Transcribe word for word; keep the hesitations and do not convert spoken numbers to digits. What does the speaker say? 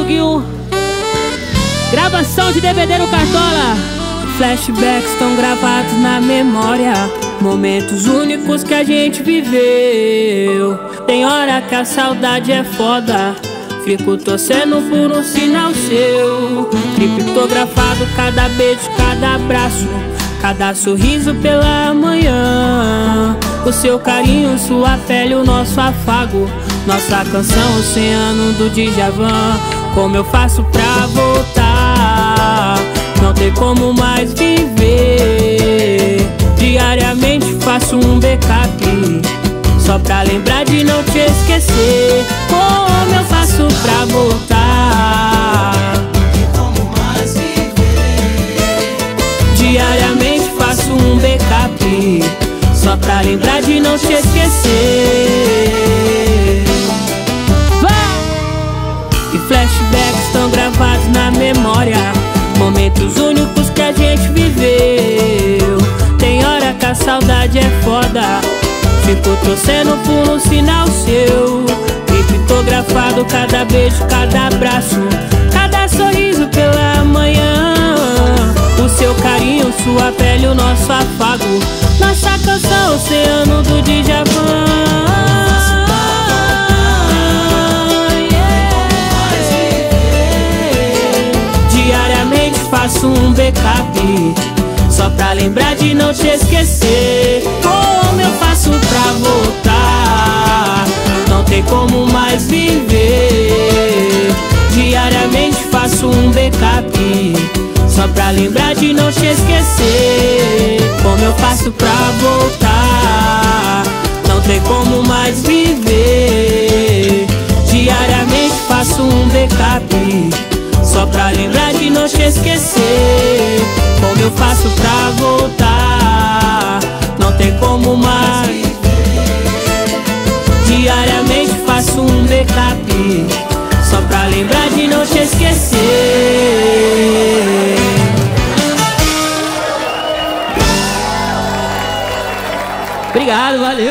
Yu-Gi-Oh! Gravação de D V D no Cartola. Flashbacks estão gravados na memória, momentos únicos que a gente viveu. Tem hora que a saudade é foda, fico torcendo por um sinal seu. Criptografado, cada beijo, cada abraço, cada sorriso pela manhã. O seu carinho, sua pele, o nosso afago, nossa canção, oceano do Djavan. Como eu faço pra voltar? Não tem como mais viver. Diariamente faço um backup, só pra lembrar de não te esquecer. Como eu faço pra voltar? Não tem como mais viver. Diariamente faço um backup, só pra lembrar de não te esquecer. Vai! E flashbacks estão gravados na memória, momentos únicos que a gente viveu. Tem hora que a saudade é foda, fico torcendo por um sinal seu. Criptografado, cada beijo, cada abraço, cada sorriso pela manhã. O seu carinho, sua pele, o nosso afago, nossa canção, oceano do Djavan. Diariamente faço um backup, só pra lembrar de não te esquecer. Como eu faço pra voltar? Não tem como mais viver. Diariamente faço um backup, só pra lembrar de não te esquecer. Como eu faço pra voltar? Não tem como mais viver. Diariamente faço um backup, só pra lembrar de não te esquecer. Como eu faço pra voltar? Não tem como mais. Diariamente faço um backup, só pra lembrar de não te esquecer. Obrigado, valeu.